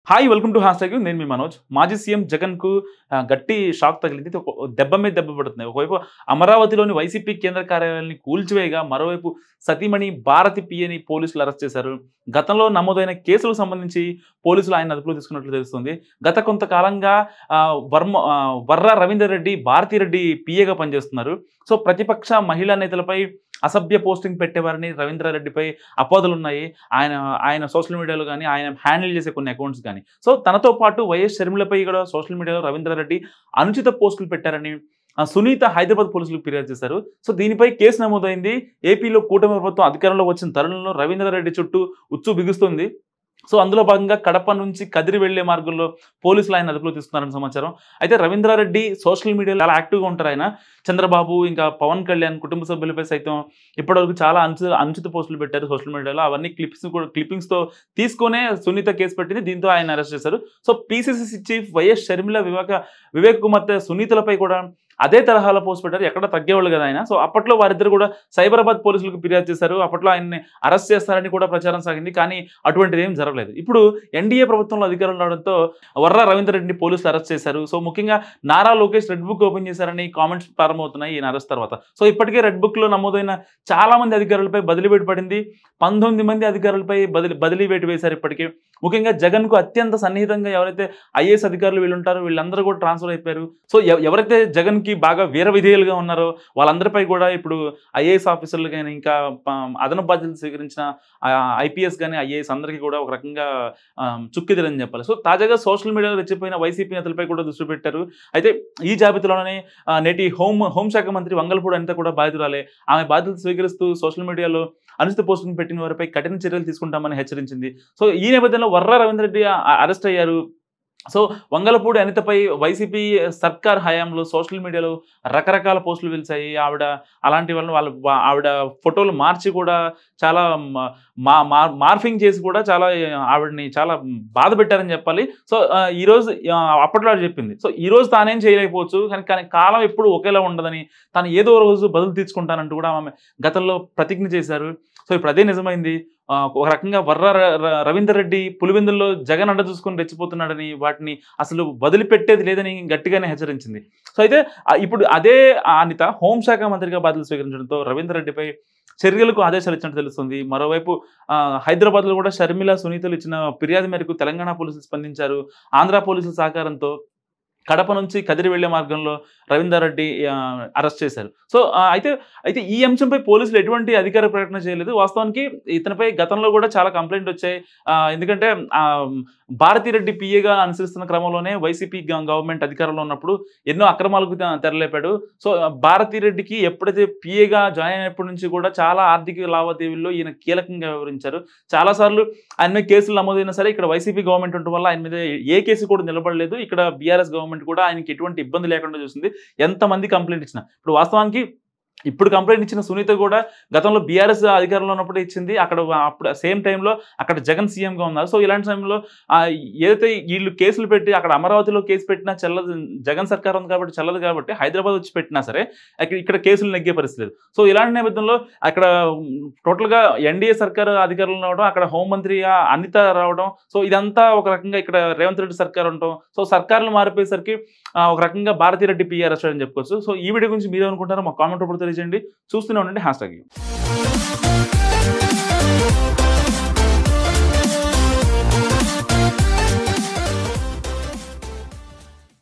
Hi welcome to hashtag నేను మీ మనోజ్. మాజీ సీఎం జగన్కు గట్టి షాక్ తగిలింది. దెబ్బ మీద దెబ్బ పడుతుంది. ఒకవైపు అమరావతిలోని వైసీపీ కేంద్ర కార్యాలయాన్ని కూల్చివేయగా మరోవైపు సతీమణి భారతి పియని పోలీసులు అరెస్ట్ చేశారు. గతంలో నమోదైన కేసులకు సంబంధించి పోలీసులు ఆయన అదుపులో తీసుకున్నట్లు తెలుస్తుంది. గత కొంతకాలంగా వర్ర రవీందర్ రెడ్డి భారతిరెడ్డి పిఏగా పనిచేస్తున్నారు. సో ప్రతిపక్ష మహిళా నేతలపై అసభ్య పోస్టింగ్ పెట్టేవారని రవీంద్రారెడ్డిపై అపోదలు ఉన్నాయి. ఆయన సోషల్ మీడియాలో కానీ ఆయన హ్యాండిల్ చేసే కొన్ని అకౌంట్స్ కానీ. సో తనతో పాటు వైఎస్ షర్మిలపై కూడా సోషల్ మీడియాలో రవీంద్రారెడ్డి అనుచిత పోస్టులు పెట్టారని సునీత హైదరాబాద్ పోలీసులకు ఫిర్యాదు చేశారు. సో దీనిపై కేసు నమోదైంది. ఏపీలో కూటమి ప్రభుత్వం అధికారంలో వచ్చిన తరుణంలో రవీంద్రారెడ్డి చుట్టూ ఉచ్చు బిగుస్తుంది. సో అందులో భాగంగా కడప నుంచి కదిరి వెళ్లే మార్గంలో పోలీసులు ఆయన అదుపులో తీసుకున్నారని సమాచారం. అయితే రవీంద్రారెడ్డి సోషల్ మీడియాలో చాలా యాక్టివ్గా ఉంటారు. ఆయన చంద్రబాబు ఇంకా పవన్ కళ్యాణ్ కుటుంబ సభ్యులపై సైతం ఇప్పటివరకు చాలా అనుచిత పోస్టులు పెట్టారు సోషల్ మీడియాలో. అవన్నీ క్లిప్పింగ్స్తో తీసుకునే సునీత కేసు పెట్టింది. దీంతో ఆయన అరెస్ట్ చేశారు. So PCC chief YS Sharmila Vivek కుమార్తె సునీతలపై కూడా అదే తరహాలో పోస్ట్ పెట్టారు. ఎక్కడ తగ్గేవాళ్ళు కదా ఆయన. సో అప్పట్లో వారిద్దరు కూడా సైబరాబాద్ పోలీసులకు ఫిర్యాదు చేశారు. అప్పట్లో ఆయన్ని అరెస్ట్ చేస్తారని కూడా ప్రచారం సాగింది. కానీ అటువంటిది ఏం జరగలేదు. ఇప్పుడు ఎన్డీఏ ప్రభుత్వంలో అధికారం రావడంతో వర్ర రవీందర్ రెడ్డిని పోలీసులు అరెస్ట్ చేశారు. సో ముఖ్యంగా Nara Lokesh red book open చేశారని కామెంట్స్ ప్రారంభమవుతున్నాయి ఈయన అరెస్ట్ తర్వాత. సో ఇప్పటికే రెడ్ బుక్లో నమోదైన చాలా మంది అధికారులపై బదిలీ వేటు పడింది. 19 మంది అధికారులపై బదిలీ వేటు వేశారు ఇప్పటికే. ముఖ్యంగా జగన్కు అత్యంత సన్నిహితంగా ఎవరైతే ఐఏఎస్ అధికారులు వీళ్ళు ఉంటారో వీళ్ళందరూ కూడా ట్రాన్స్ఫర్ అయిపోయారు. సో ఎవరైతే జగన్కి బాగా వీర విధేయులుగా ఉన్నారో వాళ్ళందరిపై కూడా ఇప్పుడు ఐఏఎస్ ఆఫీసర్లు కానీ ఇంకా అదనపు బాధ్యతలు స్వీకరించిన ఐపీఎస్ కానీ ఐఏఎస్ అందరికీ కూడా ఒక రకంగా చుక్కిదిరని చెప్పాలి. సో తాజాగా సోషల్ మీడియాలో రెచ్చిపోయిన వైసీపీ నేతలపై కూడా దృష్టి పెట్టారు. అయితే ఈ జాబితాలోనే నేటి హోంశాఖ మంత్రి వంగలపూడి అనిత కూడా బాధితురాలే. ఆమె బాధ్యతలు స్వీకరిస్తూ సోషల్ మీడియాలో అనుచిత పోస్టులను పెట్టిన వారిపై కఠిన చర్యలు తీసుకుంటామని హెచ్చరించింది. సో ఈ నేపథ్యంలో వర్ర రవీందర్ రెడ్డి అరెస్ట్ అయ్యారు. సో వంగలపూడి అనితపై వైసీపీ సర్కార్ హయాంలో సోషల్ మీడియాలో రకరకాల పోస్టులు వెలిసాయి. అలాంటి ఆవిడ ఫోటోలు మార్చి కూడా చాలా మార్ఫింగ్ చేసి కూడా ఆవిడని చాలా బాధ పెట్టారని చెప్పాలి. సో ఈరోజు అప్పట్లో చెప్పింది. సో ఈరోజు తానేం చేయలేకపోవచ్చు కానీ కాలం ఎప్పుడు ఒకేలా ఉండదని తాను ఏదో రోజు బదులు తీర్చుకుంటానంటూ కూడా ఆమె గతంలో ప్రతిజ్ఞ చేశారు. సో ఇప్పుడు అదే నిజమైంది. ఒక రకంగా వర్ర రవీందర్ రెడ్డి పులివెందుల్లో జగన్ అండ చూసుకొని రెచ్చిపోతున్నాడని వాటిని అసలు వదిలిపెట్టేది లేదని గట్టిగానే హెచ్చరించింది. సో అయితే ఇప్పుడు అదే అనిత హోంశాఖ మంత్రిగా బాధ్యతలు స్వీకరించడంతో రవీందర్ రెడ్డిపై చర్యలకు ఆదేశాలు ఇచ్చినట్టు తెలుస్తుంది. మరోవైపు హైదరాబాద్లో కూడా షర్మిల సునీతలు ఇచ్చిన ఫిర్యాదు మేరకు తెలంగాణ పోలీసులు స్పందించారు. ఆంధ్ర పోలీసుల సహకారంతో కడప నుంచి కదిరి వెళ్లే మార్గంలో రవీందర్ రెడ్డి అరెస్ట్ చేశారు. సో అయితే ఈ అంశంపై పోలీసులు ఎటువంటి అధికార ప్రకటన చేయలేదు. వాస్తవానికి ఇతనిపై గతంలో కూడా చాలా కంప్లైంట్ వచ్చాయి. ఎందుకంటే భారతిరెడ్డి పిఏగా అనుసరిస్తున్న క్రమంలోనే వైసీపీ గవర్నమెంట్ అధికారంలో ఉన్నప్పుడు ఎన్నో అక్రమాలకు తెరలేపాడు. సో భారతిరెడ్డికి ఎప్పుడైతే పిఏగా జాయిన్ అయినప్పటి నుంచి కూడా చాలా ఆర్థిక లావాదేవీల్లో ఈయన కీలకంగా వివరించారు. చాలాసార్లు ఆయన మీద కేసులు నమోదైనా సరే ఇక్కడ వైసీపీ గవర్నమెంట్ ఉండడం వల్ల ఆయన మీద ఏ కేసు కూడా నిలబడలేదు. ఇక్కడ బీఆర్ఎస్ గవర్నమెంట్ కూడా ఆయనకి ఎటువంటి ఇబ్బంది లేకుండా చూసింది. ఎంతమంది కంప్లైంట్ ఇచ్చినా. ఇప్పుడు వాస్తవానికి ఇప్పుడు కంప్లైంట్ ఇచ్చిన సునీత కూడా గతంలో బీఆర్ఎస్ అధికారంలో ఉన్నప్పుడే ఇచ్చింది. అప్పుడు సేమ్ టైంలో అక్కడ జగన్ సీఎంగా ఉన్నారు. సో ఇలాంటి సమయంలో ఏదైతే వీళ్ళు కేసులు పెట్టి అక్కడ అమరావతిలో కేసు పెట్టినా చెల్లదు, జగన్ సర్కార్ ఉంది కాబట్టి చెల్లదు కాబట్టి హైదరాబాద్ వచ్చి పెట్టినా సరే ఇక్కడ కేసులు నెగ్గే పరిస్థితి లేదు. సో ఇలాంటి నేపథ్యంలో అక్కడ టోటల్గా ఎన్డీఏ సర్కార్ అధికారంలో రావడం, అక్కడ హోంమంత్రిగా అనిత రావడం, సో ఇదంతా ఒక రకంగా ఇక్కడ రేవంత్ రెడ్డి సర్కార్ ఉండటం, సో సర్కారులు మారిపోయేసరికి ఒక రకంగా భారతిరెడ్డి పిఆర్ అని చెప్పుకోవచ్చు. సో ఈ వీడియో గురించి మీరు అనుకుంటారో మా కామెంట్ రూపంలో తెలియజేయండి. చూస్తూనే ఉండండి హ్యాష్ ట్యాగ్.